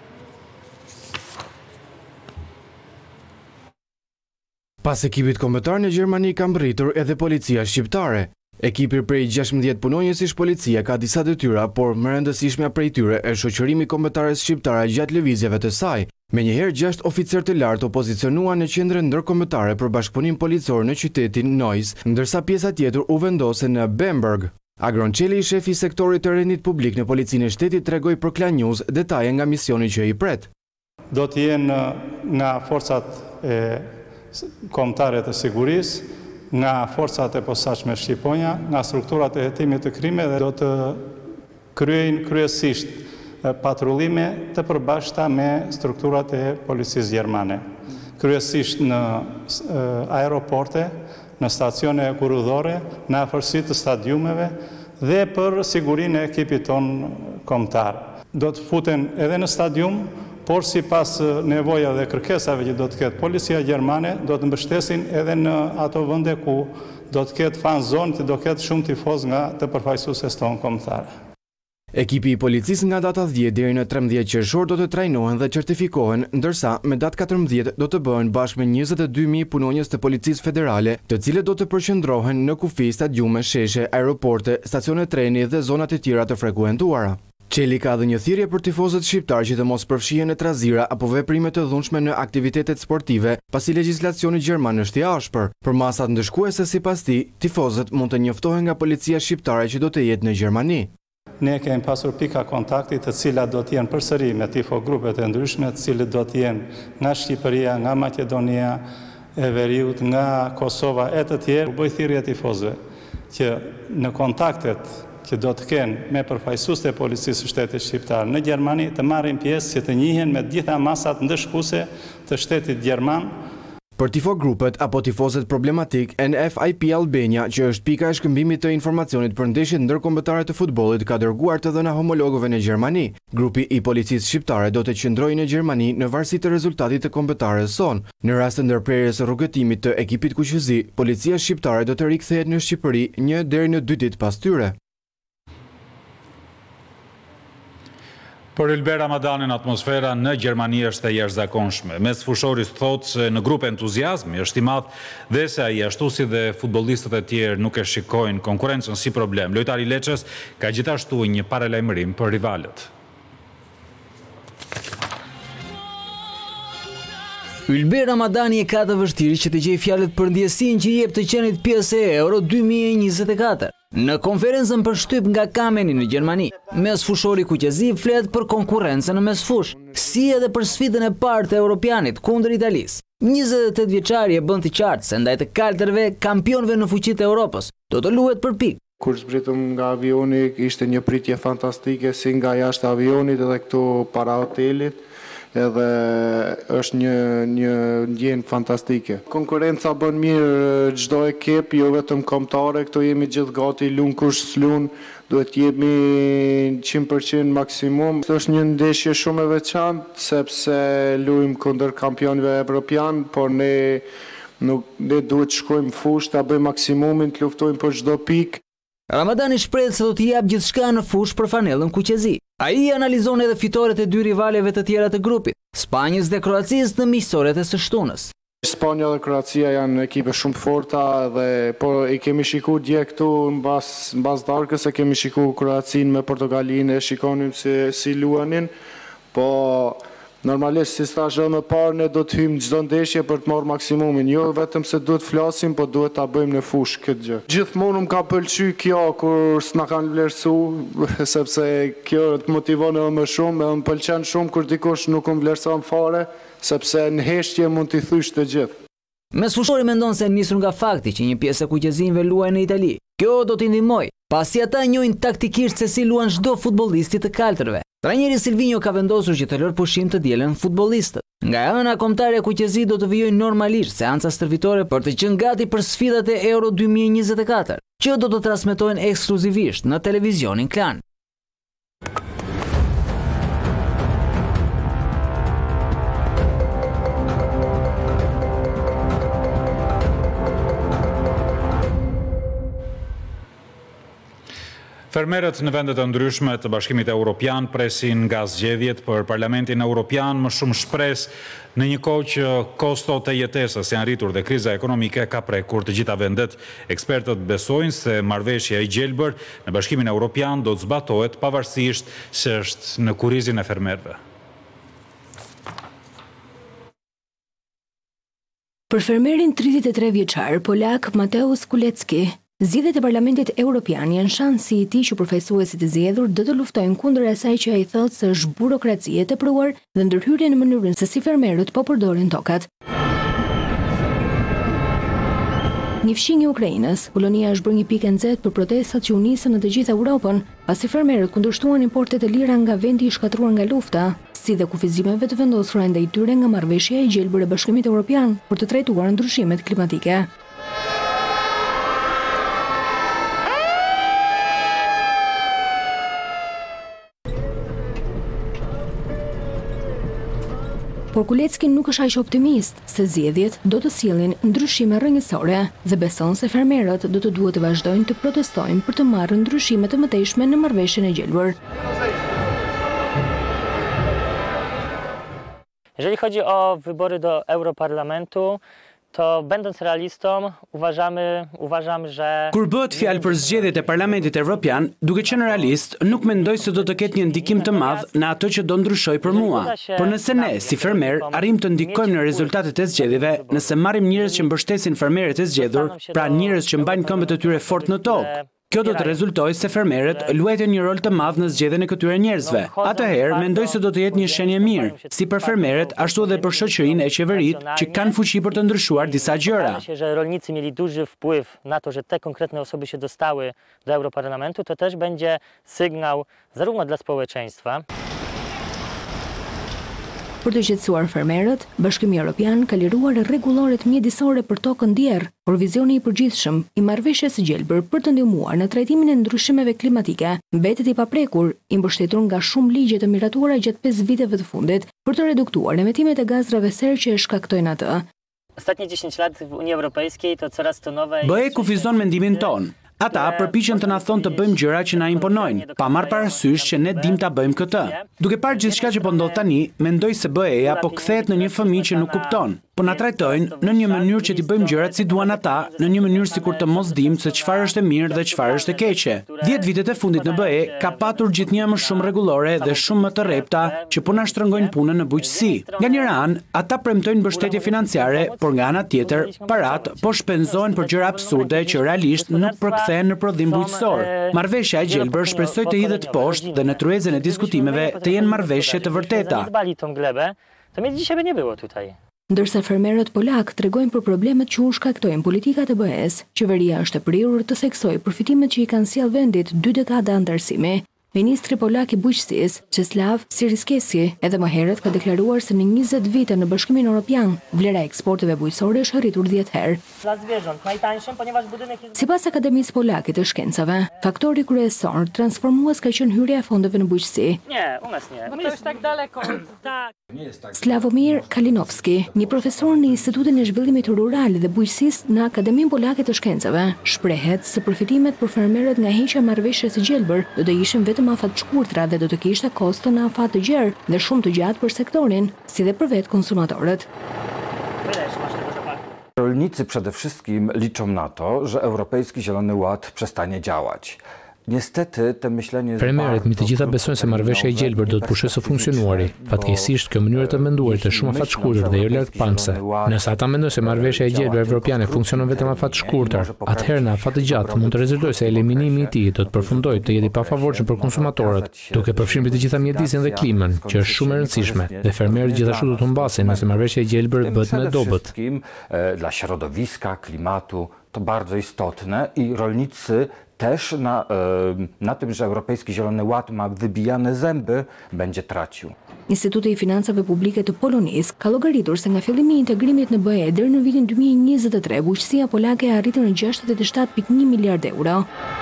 Pas ekipit kombëtar në Gjermani ka mbritur edhe policia shqiptare. Ekipi prej 16 punonjësish policia ka disa detyra, por më rëndësishmja prej tyre është shoqërimi kombëtares shqiptare gjatë lëvizjeve të saj. Menjëherë 6 oficer të lartë opozicionuan në qendrën ndërkombëtare për bashkëpunim policor në qytetin Neuss, ndërsa pjesa tjetër u vendose në Bamberg. Agron Qeli, shefi i sektorit të rendit publik në policinë e shtetit, tregoi për Klan News detaje nga misioni që i pret. Do të jenë nga forcat e kombëtare të sigurisë, nga forcat e posaçme shqiponja, nga strukturat e hetimit të krime dhe do të kryejnë kryesisht patrullime të përbashkëta me strukturat e policisë gjermane. Kryesisht në aeroporte, në stacione kurudhore, në afërsi të stadiumeve dhe për sigurinë e ekipit ton kombëtar. Do të futen edhe në stadium, por si pas nevoja dhe kërkesave që do të ketë policia gjermane, do të mbështesin edhe në ato vende ku do të ketë fan zonë, që do ketë shumë tifoz nga të përfaqësuesit tonë kombëtar. Ekipi i policisë nga data 10 deri në 13 qershor do të trajnohen dhe certifikohen, ndërsa me datë 14 do të bëhen bashkë me 22.000 punonjës të policisë federale, të cilët do të përqendrohen në kufi, stadiume, sheshe, aeroporte, stacione treni dhe zonat e tjera të frekuentuara. Qeli ka dhe një thirrje për tifozët shqiptar që të mos përfshihen në trazira apo veprime të dhunshme në aktivitetet sportive, pasi legjislacioni gjerman është i ashpër. Për masat ndëshkuese sipas tij, tifozët mund të njoftohen nga policia shqiptare që do të jetë në Gjermani. Ne kemi pasur pika kontakti të cilat do të jenë përsëri me tifo grupet e ndryshme, të cilët do të jenë nga Shqipëria, nga Maqedonia e Veriut, nga Kosova e të tjerë. U bëj thirrje tifozëve që në kontaktet që do të kenë me përfaqësuesit e policisë së shtetit shqiptar në Gjermani të marrin pjesë që të njihen me të gjitha masat ndëshkuese të shtetit gjerman. Për tifo grupet apo tifozët problematik, NFIP Albania, që është pika e shkëmbimit të informacionit për ndeshjet ndërkombëtare të futbollit, ka dërguar të dhëna homologëve në Gjermani. Grupi i policisë shqiptare do të qëndrojë në Gjermani në varësi të rezultatit të kombëtares son. Në rast të ndërprerjes së rrugëtimit të ekipit kuqëzi, policia shqiptare do të rikthehet në Shqipëri 1 deri në 2 ditë pas tyre. Për Ylber Ramadanin, atmosfera në Gjermani është e jashtëzakonshme. Mes fushoris thotë se në grup entuziazmi është i madh dhe se ai ashtu si dhe futbollistët e tjerë nuk e shikojnë konkurrencën si problem. Lojtari i Lecces ka gjithashtu një paralajmërim për rivalët. Ylber Ramadani e ka të vështirë që të gjejë fjalët për ndjesinë që i jep të qenit pjesë e Euro 2024. Në konferencën për shtyp nga Kameni në Gjermani, mes fushori kuqezi flet për konkurrencën në mesfush, si edhe për sfidën e parë të europianit kundër Italisë. 28 vjeçari e bën të qartë se ndaj të kaltërve, kampionëve në fuqitë e Europës, do të luhet për pikë. Kur zbritëm nga avioni, ishte një pritje fantastike si nga jashtë avionit edhe këtu para hotelit. edhe është një ndjenjë fantastike. Konkurenca bën mirë çdo ekip, jo vetëm kombëtare, këto jemi gjithë gati, lun kush s'lun, duhet jemi 100% maksimum. Është një ndeshje shumë e veçantë sepse luajmë kundër kampionëve evropian, por ne duhet shkojmë fushë, ta bëjmë maksimumin, të luftojmë për çdo pikë. Ramadani shpreh se do t'i jap gjithçka në fushë për fanellën kuqezi. Ai analizon edhe fitoret e dy rivaleve të tjera të grupit, Spanjës dhe Kroacisë në miqësoret e së shtunës. Spanja dhe Kroacia janë ekipe shumë të forta dhe po i kemi shikuar dje këtu mbas darkës, e kemi shikuar Kroacinë me Portogalinë, e shikonim si luanin, po normalisht si stazhon më parë ne do të hyjmë çdo ndeshje për të marrë maksimumin, jo vetëm se duhet flasim, po duhet ta bëjmë në fushë këtë gjë. Gjithmonë më ka pëlqyer kjo kur s'na kanë vlerësuar, sepse kjo të motivon edhe më shumë, edhe më pëlqen shumë kur dikush nuk më vlerëson fare, sepse në heshtje mund t'i thysh të gjithë. Mes fushori mendon se nisur nga fakti që një pjesë e kuqezinëve luajnë në Itali. Kjo do t'i ndihmojë, pasi ata njohin taktikisht se si luan çdo futbollisti të kaltërve. Trajneri Silvinho ka vendosur që të lërë pushim të dielën futbollistët. Nga ana kombëtare e kuqezit do të vijojnë normalisht seanca stërvitore për të qenë gati për sfidat e Euro 2024, që do të transmetohen ekskluzivisht në televizionin Klan. Fermerët në vendet e ndryshme të Bashkimit Evropian presin nga zgjedhjet për Parlamentin Evropian më shumë shpresë në një kohë që kostot e jetesës janë rritur dhe kriza ekonomike ka prekur të gjitha vendet. Ekspertët besojnë se marrëveshja e gjelbër në Bashkimin Evropian do të zbatohet pavarësisht se është në kurrizin e fermerëve. Për fermerin 33 vjeçar polak Mateusz Kulecki, zgjedhjet e Parlamentit Evropian janë shansi i tij që përfaqësuesit e zgjedhur do të luftojnë kundër asaj që ai thotë se është burokraci e tepruar dhe ndërhyrje në mënyrën se si fermerët po përdorin tokat. Një fshinj i Ukrainës, Polonia është bërë një pikë e nxehtë për protestat që u nisën në të gjithë Europën, pasi fermerët kundërshtuan importet e lira nga vendi i shkatruar nga lufta, si dhe kufizimeve të vendosura ndaj tyre nga marrëveshja e gjelbër e Bashkimit Evropian për të trajtuar ndryshimet klimatike. Por Kulecki nuk është aq optimist se zgjedhjet do të sjellin ndryshime rrënjësore dhe beson se fermerët do të duhet të vazhdojnë të protestojnë për të marrë ndryshime të mëtejshme në marrëveshjen e gjelbër. Jeżeli chodzi o wybory do Europarlamentu, to będąc realistą uważam, że kur bëhet fjalë për zgjedhjet e Parlamentit Evropian, duke qenë realist, nuk mendoj se do të ketë një ndikim të madh në ato që do ndryshoj për mua. Por nëse ne, si fermer, arrim të ndikojmë në rezultatet e zgjedhjeve, nëse marrim njerëz që mbështesin fermerët e zgjedhur, pra njerëz që mbajnë këmbët e tyre fort në tokë, kjo do të rezultojë se fermerët luajnë një rol të madh në zgjedhjen e këtyre njerëzve. Atëherë mendoj se do të jetë një shenjë mirë, si për fermerët, ashtu edhe për shoqërinë e qeveritë që kanë fuqi për të ndryshuar disa gjëra. Że rolnicy mieli duży wpływ na to, że te konkretne osoby się dostały do Europarlamentu, to też będzie sygnał zarówno dla społeczeństwa. Për të qetësuar fermerët, Bashkimi Evropian ka liruar rregulloret mjedisore për tokën djerë, por vizioni i përgjithshëm i marrëveshjes së gjelbër për të ndihmuar në trajtimin e ndryshimeve klimatike mbetet i paprekur, i mbështetur nga shumë ligje të miratuara gjatë 5 viteve të fundit për të reduktuar emetimet e gazrave serë që e shkaktojnë atë. Ostatnie 10 lat w Unii Europejskiej to coraz to nowe. BE kufizon mendimin ton. Ata përpiqen të na thonë të bëjmë gjëra që na imponojnë, pa marrë parasysh që ne dim ta bëjmë këtë. Duke parë gjithçka që po ndodh tani, mendoj se BE-ja po kthehet në një fëmijë që nuk kupton, po na trajtojnë në një mënyrë që t'i bëjmë gjërat si duan ata, në një mënyrë sikur të mos dimë se çfarë është e mirë dhe çfarë është e keqe. 10 vitet e fundit në BE ka patur gjithnjë më shumë rregullore dhe shumë më të rrepta që po na shtrëngojnë punën në bujqësi. Nga njëra anë, ata premtojnë mbështetje financiare, por nga ana tjetër, parat po shpenzohen për gjëra absurde që realisht nuk përkthehen në prodhim bujqësor. Marrëveshja e gjelbër shpresoj të hidhet poshtë dhe në tryezën e diskutimeve të jenë marrëveshje të vërteta. Ndërsa fermerët polak tregojnë për problemet që u shkaktojnë politikat e BE-s, qeveria është e prirur të theksojë përfitimet që i kanë sjellë vendit 2 dekada antarësimi. Ministri polak i bujqësisë, Czeslaw Siekierski, edhe më herët ka deklaruar se në 20 vite në Bashkimin Evropian, vlera e eksporteve bujqësore është rritur 10 herë. Sipas Akademisë Polake të Shkencave, faktori kryesor transformues ka qenë hyrja e fondeve në bujqësi. Slavomir Kalinowski, një profesor në Institutin e Zhvillimit Rural dhe Bujqësisë në Akademinë Polake të Shkencave, shprehet se përfitimet për fermerët nga heqja e marrëveshjes së gjelbër do të ishin vetëm afat të shkurtra dhe do të kishte kosto në afat të gjerë dhe shumë të gjatë për sektorin, si dhe për vetë konsumatorët. Rolnicy przede wszystkim liczą na to, że Europejski Zielony Ład przestanie działać. Niestety, te myślenie jest Fermerët mi të gjitha besojnë se marrëveshja e gjelbër do të pushesë funksionuari. Fatkeqësisht, kjo mënyrë të menduarit është shumë afat shkurtër dhe jo largpamëse. Nëse ata mendojnë se marrëveshja e gjelbër evropiane funksionon vetëm afat shkurtër, atëherë në afat të gjatë mund të rezultojë se eliminimi i tij do të përfundojë të jetë i pafavorshëm për konsumatorët, duke përfshirë të gjitha mjedisin dhe klimën, që është shumë e rëndësishme, dhe fermerët gjithashtu do të humbasin nëse marrëveshja e gjelbër bëhet me dobët. Dla środowiska, klimatu to bardzo istotne i rolnicy też na tym, że Europejski Zielony Ład ma wybijane zęby, będzie tracił. Instituti i Financave Publike të Polonisë ka llogaritur se nga fillimi i integrimit në BE deri në vitin 2023, bujqësia polake arriti në 67.1 miliard euro.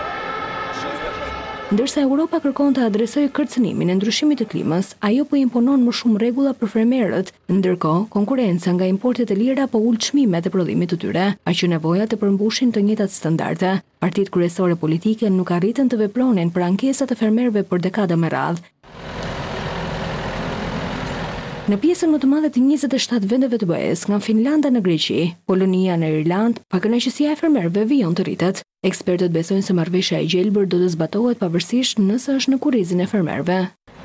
Ndërsa Europa kërkon të adresojë kërcënimin e ndryshimit të klimës, ajo po imponon më shumë rregulla për fermerët, ndërkohë konkurenca nga importet e lira po ul çmimet e prodhimit të tyre, aq që nevojat të përmbushin të njëjtat standarde. Partitë kryesore politike nuk arritën të vepronin për ankesat e fermerëve për dekada me radhë. Në pjesën më të madhe të 27 vendeve të BE-s, nga Finlanda në Greqi, Polonia në Irland, pakënaqësia e fermerëve vijon të rritet. Ekspertët besojnë se marrëveshja e gjelbër do të zbatohet pavarësisht nëse është në kurrizin e fermerëve.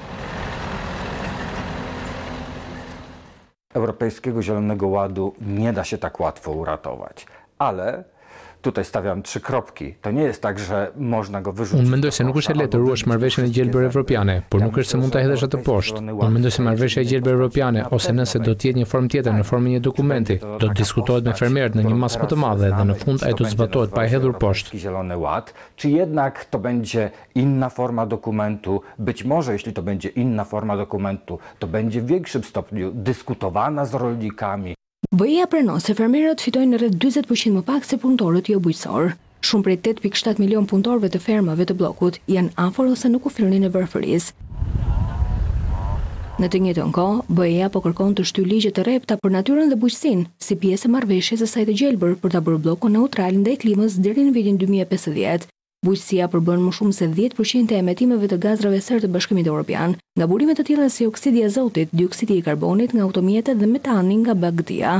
Europejskiego Zielonego Ładu nie da się tak łatwo uratować, ale tutaj stawiam 3 kropki. To nie jest tak, że można go wyrzucić. Unë mendoj se nuk është e lehtë të ruash marrëveshjen e gjelbër evropiane, por nuk është se mund ta hedhësh atë poshtë. Unë mendoj se marrëveshja e gjelbër evropiane ose nëse do të jetë një formë tjetër në formën një dokumenti, do të diskutohet me fermerët në një masë më të madhe dhe në fund ai do të zbatohet pa e hedhur poshtë. Zielony Ład, czy jednak to będzie inna forma dokumentu? Być może jeśli to będzie inna forma dokumentu, to będzie w większym stopniu dyskutowana z rolnikami. BE-ja pranon se fermerët fitojnë rreth 40% më pak se punëtorët jo bujqësor. Shumë prej 8.7 milion punëtorëve të fermave të bllokut janë afër ose në kufirin e varfërisë. Në të njëjtën kohë, BE-ja po kërkon të shtyjë ligje të rrepta për natyrën dhe bujqësinë, si pjesë e marrëveshjes së saj të gjelbër për ta bërë bllokun neutral ndaj klimës deri në vitin 2050. Bujqësia përbën më shumë se 10% e emetimeve të gazrave serë të Bashkimit Evropian, nga burime të tilla si oksidi i azotit, dioksidi i karbonit nga automjetet dhe metani nga bagëtia.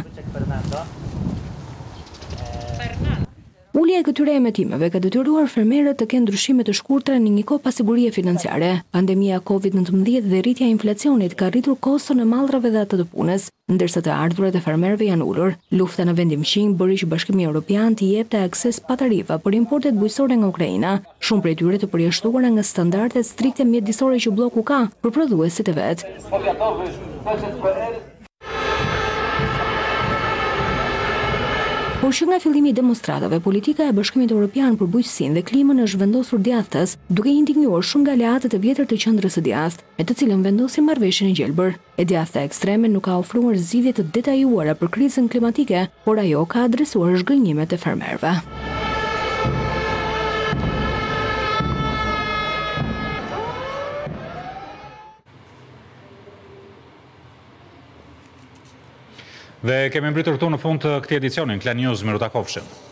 Ulja e këtyre emetimeve ka detyruar fermerët të kenë ndryshime të shkurtra në një kohë pa sigurie financiare. Pandemia COVID-19 dhe rritja e inflacionit ka rritur koston e mallrave dhe atë të punës, ndërsa të ardhurat e fermerëve janë ulur. Lufta në vendimqing bëri që Bashkimi Evropian të jepte akses pa tarifa për importet bujqësore nga Ukraina, shumë prej tyre të përjashtuara nga standardet strikte mjedisore që bloku ka për prodhuesit e vet. Por që nga fillimi i demonstratave, politika e Bashkimit Evropian për bujqësinë dhe klimën është vendosur djathtas, duke indignuar shumë nga aleatët e vjetër të qendrës së djathtë, me të cilën vendosin marrëveshjen e gjelbër. E djathta ekstreme nuk ka ofruar zgjidhje të detajuara për krizën klimatike, por ajo ka adresuar zhgënjimet e fermerëve. Dhe kemi mbritur këtu në fund të këtij edicioni, Klan News, miru takofshim.